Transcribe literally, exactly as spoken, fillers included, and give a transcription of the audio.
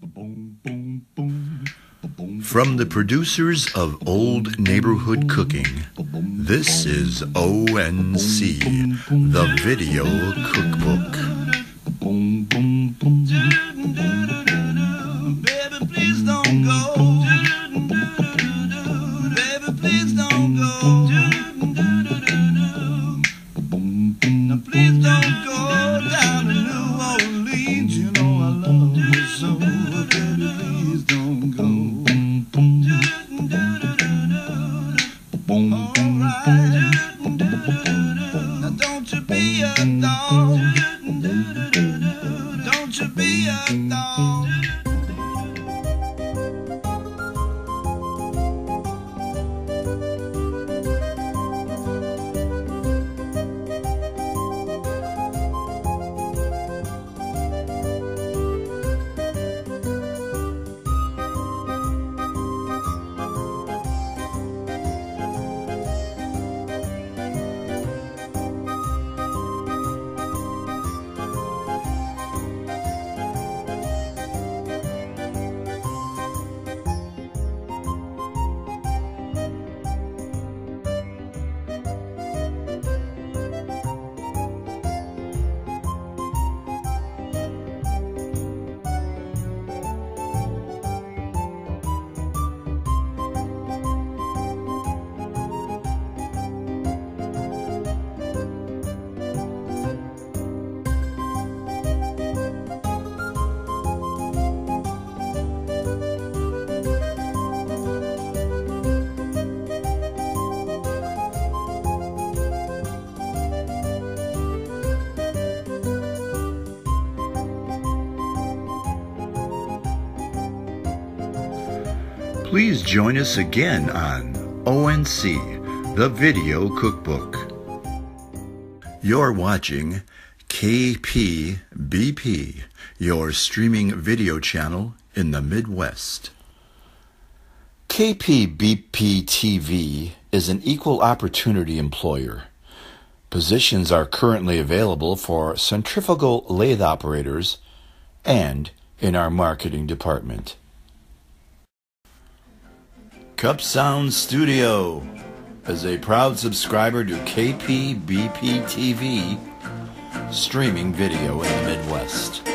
From the producers of Old Neighborhood Cooking, this is O N C, the Video Cookbook. Baby, please don't go. Baby, please don't go. Now, please don't go down to New Orleans. You know I love you so. Baby, please don't go. Alright. Now, don't you be a dog. Don't you be a dog. Please join us again on O N C, the Video Cookbook. You're watching K P B P, your streaming video channel in the Midwest. K P B P T V is an equal opportunity employer. Positions are currently available for centrifugal lathe operators and in our marketing department. Cup Sound Studio is a proud subscriber to K P B P T V, streaming video in the Midwest.